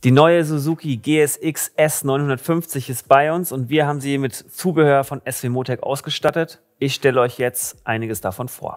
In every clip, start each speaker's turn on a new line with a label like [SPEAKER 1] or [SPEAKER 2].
[SPEAKER 1] Die neue Suzuki GSX S950 ist bei uns und wir haben sie mit Zubehör von SW Motec ausgestattet. Ich stelle euch jetzt einiges davon vor.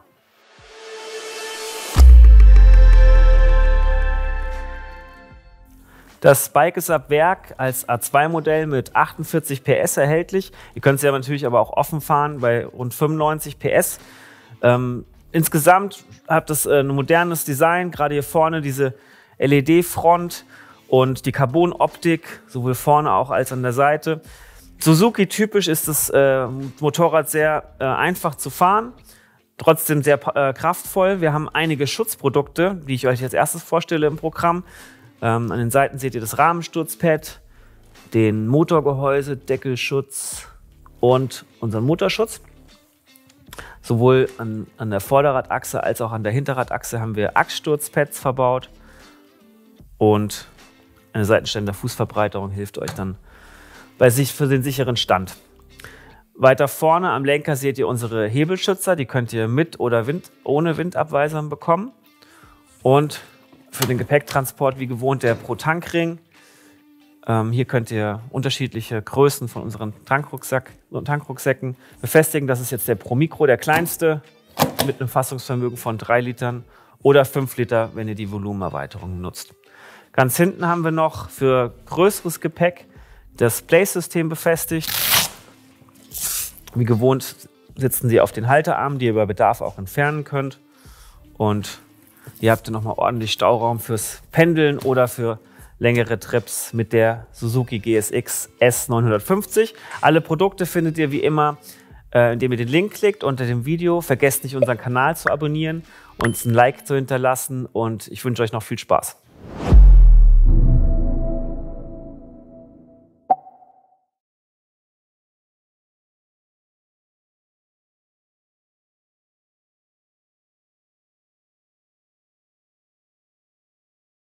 [SPEAKER 1] Das Bike ist ab Werk als A2-Modell mit 48 PS erhältlich. Ihr könnt es ja natürlich aber auch offen fahren bei rund 95 PS. Insgesamt hat es ein modernes Design, gerade hier vorne diese LED-Front und die Carbon-Optik, sowohl vorne auch als an der Seite. Suzuki-typisch ist das Motorrad sehr einfach zu fahren, trotzdem sehr kraftvoll. Wir haben einige Schutzprodukte, die ich euch als erstes vorstelle im Programm. An den Seiten seht ihr das Rahmensturzpad, den Motorgehäuse, Deckelschutz und unseren Motorschutz. Sowohl an der Vorderradachse als auch an der Hinterradachse haben wir Achssturzpads verbaut. Und eine Seitenständer-Fußverbreiterung hilft euch dann für den sicheren Stand. Weiter vorne am Lenker seht ihr unsere Hebelschützer, die könnt ihr mit oder ohne Windabweisern bekommen. Und für den Gepäcktransport wie gewohnt der Pro-Tank-Ring. Hier könnt ihr unterschiedliche Größen von unseren Tankrucksäcken befestigen. Das ist jetzt der Pro Micro, der kleinste, mit einem Fassungsvermögen von 3 Litern oder 5 Liter, wenn ihr die Volumenerweiterung nutzt. Ganz hinten haben wir noch für größeres Gepäck das Place-System befestigt. Wie gewohnt sitzen sie auf den Halterarmen, die ihr bei Bedarf auch entfernen könnt. Und hier habt ihr nochmal ordentlich Stauraum fürs Pendeln oder für längere Trips mit der Suzuki GSX S950. Alle Produkte findet ihr wie immer, indem ihr den Link klickt unter dem Video. Vergesst nicht, unseren Kanal zu abonnieren, uns ein Like zu hinterlassen und ich wünsche euch noch viel Spaß.